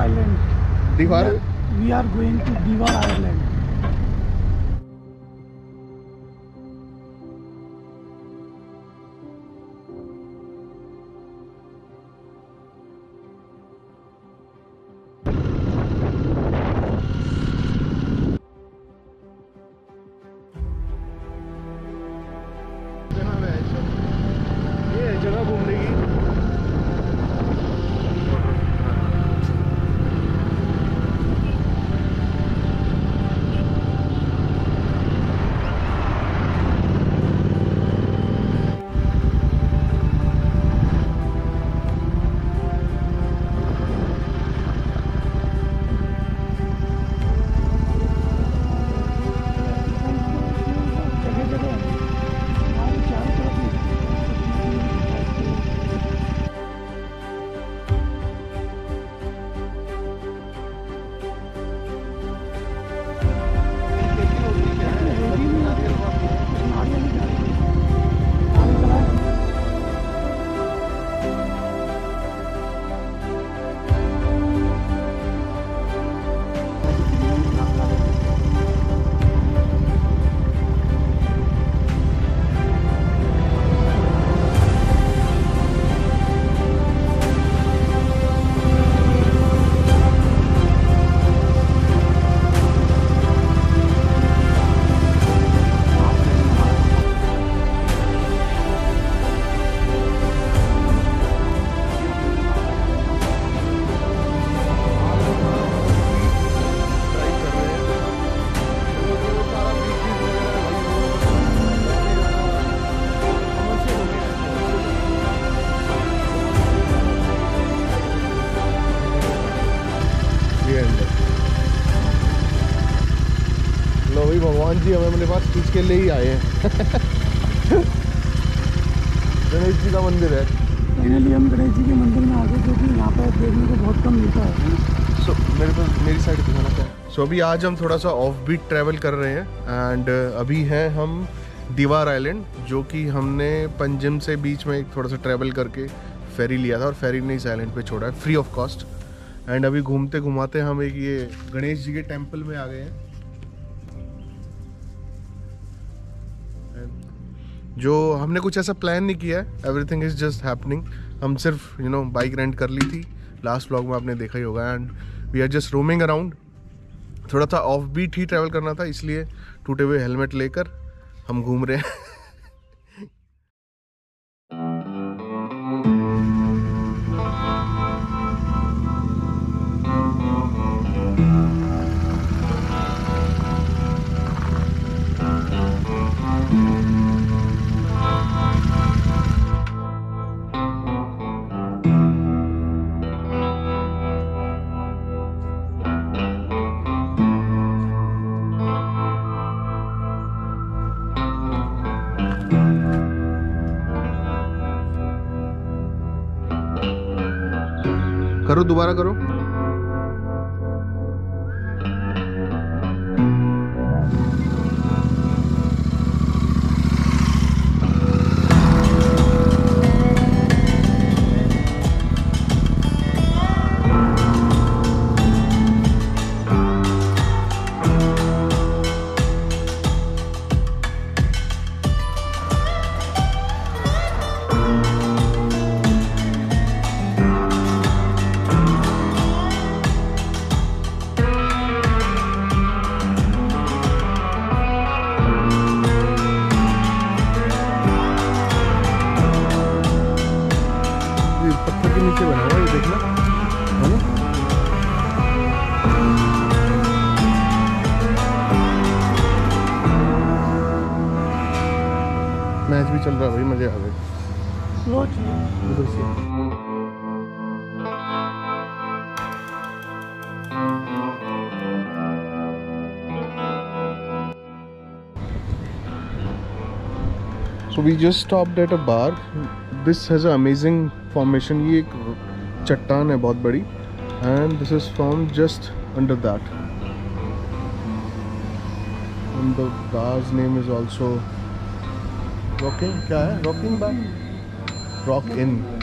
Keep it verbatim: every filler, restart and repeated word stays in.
island. दीवार We are going to Divar Island. ये जगह घूमने की। लो भाई, भगवान जी हमें अपने पास इसके लिए ही आए हैं। गणेश जी का मंदिर है। फाइनली हम गणेश जी के मंदिर में आ गए, जो कि यहाँ पर देखने को बहुत कम मिलता है। सो so, मेरे पास मेरी साइड दिखाना क्या है। सो so, अभी आज हम थोड़ा सा ऑफ बीट ट्रैवल कर रहे हैं एंड अभी हैं हम दीवार आइलैंड, जो कि हमने पंजिम से बीच में थोड़ा सा ट्रैवल करके फेरी लिया था और फेरी ने इस आइलैंड पे छोड़ा है फ्री ऑफ कॉस्ट। एंड अभी घूमते घुमाते हम एक ये गणेश जी के टेम्पल में आ गए हैं, जो हमने कुछ ऐसा प्लान नहीं किया है। Everything is just happening. हम सिर्फ यू नो बाइक रेंट कर ली थी, लास्ट व्लॉग में आपने देखा ही होगा। And we are just roaming around. थोड़ा सा ऑफ बीट ही ट्रैवल करना था, इसलिए टूटे हुए हेलमेट लेकर हम घूम रहे हैं। करो, दोबारा करो। नीचे बना हुआ, ये देखना है ना। मैच भी चल रहा है भाई, मजे आ गए। उधर से So we just stopped at a bar. This has an amazing formation. ये एक चट्टान है बहुत बड़ी, and this is found just under that. And the bar's name is also Rocking. क्या है? Rocking bar? Rock Inn.